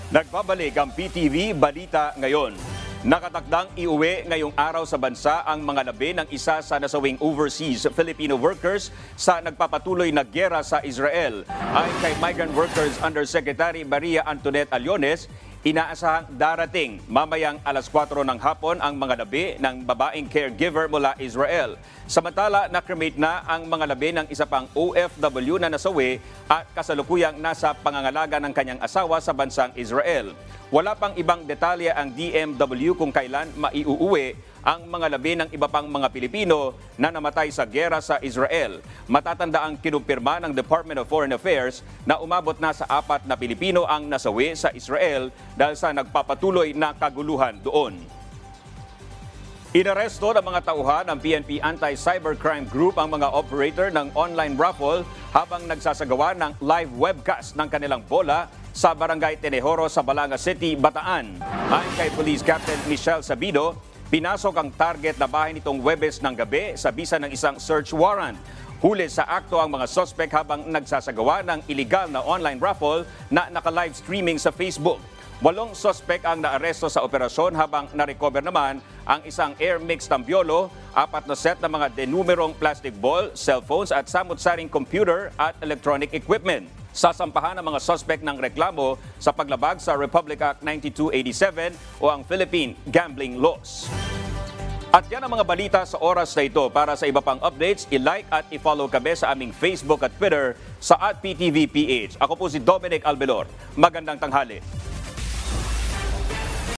Nagbabalik ang PTV Balita Ngayon. Nakatakdang iuwi ngayong araw sa bansa ang mga labi ng isa sa nasawing overseas Filipino workers sa nagpapatuloy na gyera sa Israel. Ayon kay Migrant Workers Undersecretary Maria Antoinette Aliones, inaasahang darating mamayang alas 4 ng hapon ang mga labi ng babaeng caregiver mula Israel. Samantala, nakremate na ang mga labi ng isa pang OFW na nasawi at kasalukuyang nasa pangangalaga ng kanyang asawa sa bansang Israel. Wala pang ibang detalye ang DMW kung kailan maiuuwi ang mga labi ng iba pang mga Pilipino na namatay sa gyera sa Israel. Matatanda ang kinumpirma ng Department of Foreign Affairs na umabot na sa 4 na Pilipino ang nasawi sa Israel dahil sa nagpapatuloy na kaguluhan doon. Inaresto ng mga tauhan ng PNP Anti-Cybercrime Group ang mga operator ng online raffle habang nagsasagawa ng live webcast ng kanilang bola sa Barangay Tenejoro sa Balanga City, Bataan. Ayon kay Police Captain Michelle Sabido, pinasok ang target na bahay nitong Huwebes ng gabi sa bisa ng isang search warrant. Huli sa akto ang mga suspect habang nagsasagawa ng illegal na online raffle na naka-live streaming sa Facebook. 8 suspect ang naaresto sa operasyon habang na-recover naman ang isang air mix tambiolo, 4 na set ng mga denumerong plastic ball, cellphones at samut-saring computer at electronic equipment. Sasampahan ang mga suspect ng reklamo sa paglabag sa Republic Act 9287 o ang Philippine Gambling Laws. At yan ang mga balita sa oras na ito. Para sa iba pang updates, i-like at i-follow kami sa aming Facebook at Twitter sa @PTVPH. Ako po si Dominic Albelor. Magandang tanghali.